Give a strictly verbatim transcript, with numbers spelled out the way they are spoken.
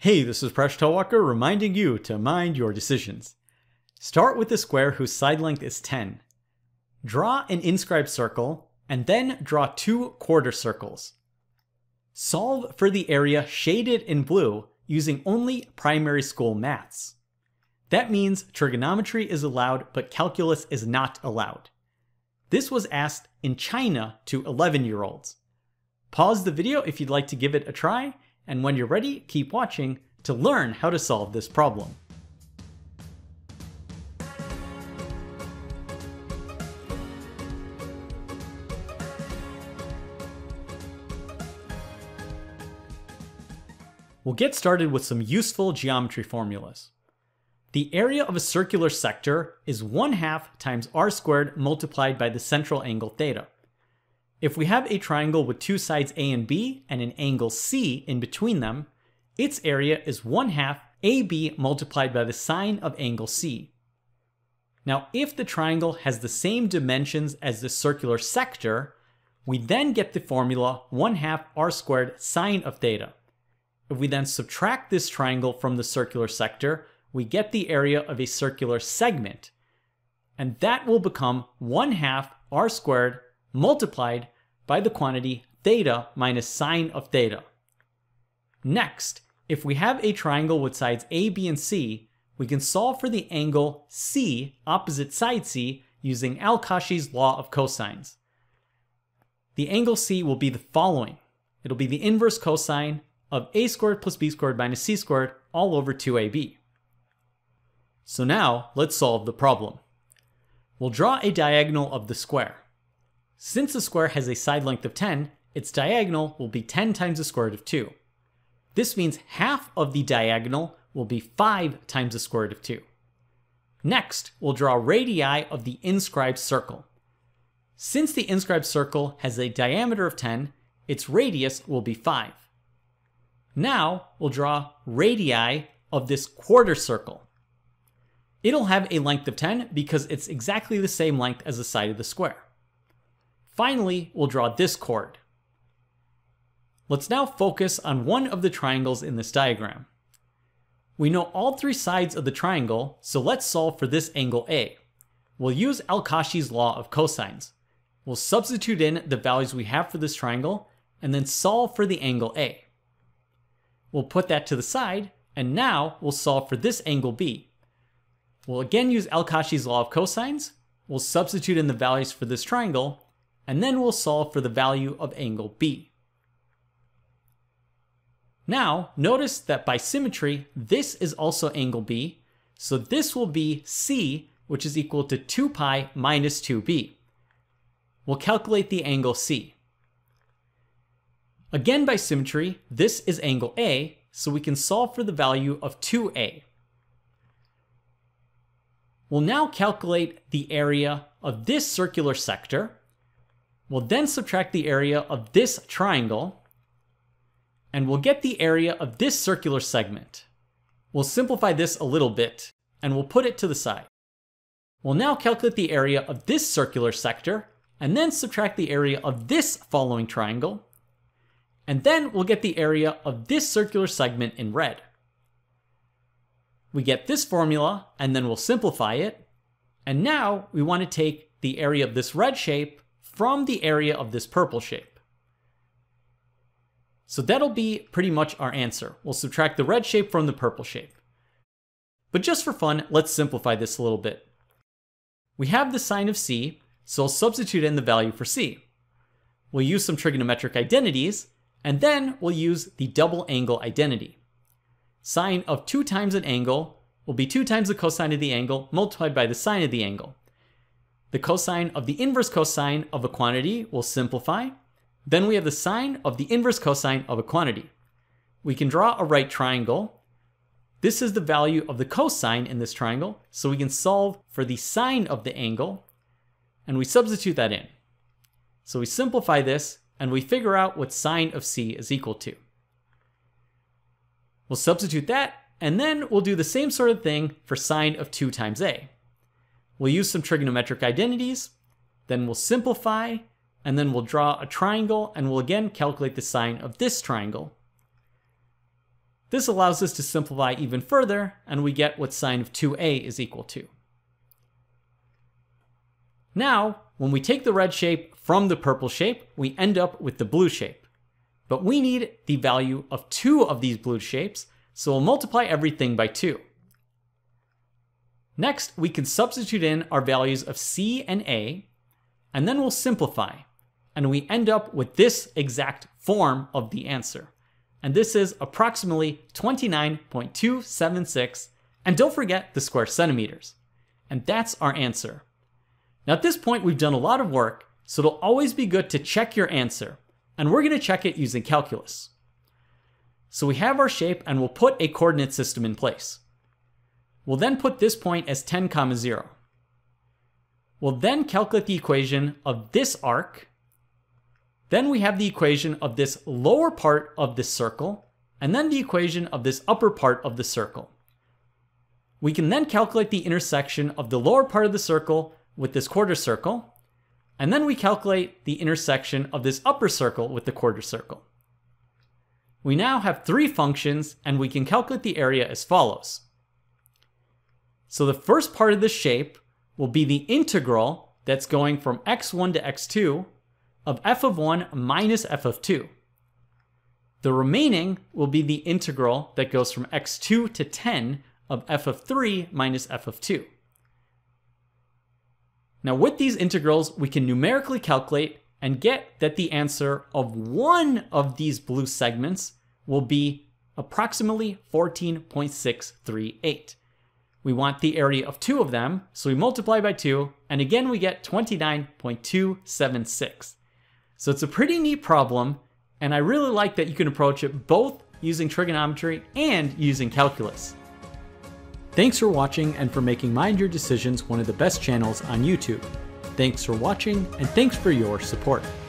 Hey, this is Presh Talwalkar reminding you to mind your decisions. Start with a square whose side length is ten. Draw an inscribed circle, and then draw two quarter circles. Solve for the area shaded in blue using only primary school maths. That means trigonometry is allowed, but calculus is not allowed. This was asked in China to eleven-year-olds. Pause the video if you'd like to give it a try, and when you're ready, keep watching to learn how to solve this problem. We'll get started with some useful geometry formulas. The area of a circular sector is one half times r squared multiplied by the central angle theta. If we have a triangle with two sides A and B and an angle C in between them, its area is one half A B multiplied by the sine of angle C. Now, if the triangle has the same dimensions as the circular sector, we then get the formula one half r squared sine of theta. If we then subtract this triangle from the circular sector, we get the area of a circular segment, and that will become one half r squared multiplied by the quantity theta minus sine of theta. Next, if we have a triangle with sides A, B, and C, we can solve for the angle C opposite side C using Al-Kashi's law of cosines. The angle C will be the following. It'll be the inverse cosine of a squared plus b squared minus c squared all over two a b. So now, let's solve the problem. We'll draw a diagonal of the square. Since the square has a side length of ten, its diagonal will be ten times the square root of two. This means half of the diagonal will be five times the square root of two. Next, we'll draw radii of the inscribed circle. Since the inscribed circle has a diameter of ten, its radius will be five. Now, we'll draw radii of this quarter circle. It'll have a length of ten because it's exactly the same length as the side of the square. Finally, we'll draw this chord. Let's now focus on one of the triangles in this diagram. We know all three sides of the triangle, so let's solve for this angle A. We'll use Al-Kashi's law of cosines. We'll substitute in the values we have for this triangle, and then solve for the angle A. We'll put that to the side, and now we'll solve for this angle B. We'll again use Al-Kashi's law of cosines, we'll substitute in the values for this triangle, and then we'll solve for the value of angle B. Now, notice that by symmetry, this is also angle B, so this will be C, which is equal to two pi minus two b. We'll calculate the angle C. Again, by symmetry, this is angle A, so we can solve for the value of two a. We'll now calculate the area of this circular sector. We'll then subtract the area of this triangle, and we'll get the area of this circular segment. We'll simplify this a little bit, and we'll put it to the side. We'll now calculate the area of this circular sector, and then subtract the area of this following triangle, and then we'll get the area of this circular segment in red. We get this formula, and then we'll simplify it, and now we want to take the area of this red shape from the area of this purple shape. So that'll be pretty much our answer. We'll subtract the red shape from the purple shape. But just for fun, let's simplify this a little bit. We have the sine of C, so I'll substitute in the value for C. We'll use some trigonometric identities, and then we'll use the double angle identity. Sine of two times an angle will be two times the cosine of the angle multiplied by the sine of the angle. The cosine of the inverse cosine of a quantity will simplify. Then we have the sine of the inverse cosine of a quantity. We can draw a right triangle. This is the value of the cosine in this triangle, so we can solve for the sine of the angle, and we substitute that in. So we simplify this, and we figure out what sine of C is equal to. We'll substitute that, and then we'll do the same sort of thing for sine of two times A. We'll use some trigonometric identities, then we'll simplify, and then we'll draw a triangle, and we'll again calculate the sine of this triangle. This allows us to simplify even further, and we get what sine of two a is equal to. Now, when we take the red shape from the purple shape, we end up with the blue shape. But we need the value of two of these blue shapes, so we'll multiply everything by two. Next, we can substitute in our values of C and A, and then we'll simplify, and we end up with this exact form of the answer. And this is approximately twenty-nine point two seven six, and don't forget the square centimeters. And that's our answer. Now at this point we've done a lot of work, so it'll always be good to check your answer, and we're going to check it using calculus. So we have our shape and we'll put a coordinate system in place. We'll then put this point as ten comma zero. We'll then calculate the equation of this arc. Then we have the equation of this lower part of this circle, and then the equation of this upper part of the circle. We can then calculate the intersection of the lower part of the circle with this quarter circle, and then we calculate the intersection of this upper circle with the quarter circle. We now have three functions, and we can calculate the area as follows. So the first part of the shape will be the integral that's going from x one to x two of f of one minus f of two. The remaining will be the integral that goes from x two to ten of f of three minus f of two. Now with these integrals, we can numerically calculate and get that the answer of one of these blue segments will be approximately fourteen point six three eight. We want the area of two of them, so we multiply by two, and again we get twenty-nine point two seven six. So it's a pretty neat problem, and I really like that you can approach it both using trigonometry and using calculus. Thanks for watching and for making Mind Your Decisions one of the best channels on YouTube. Thanks for watching, and thanks for your support.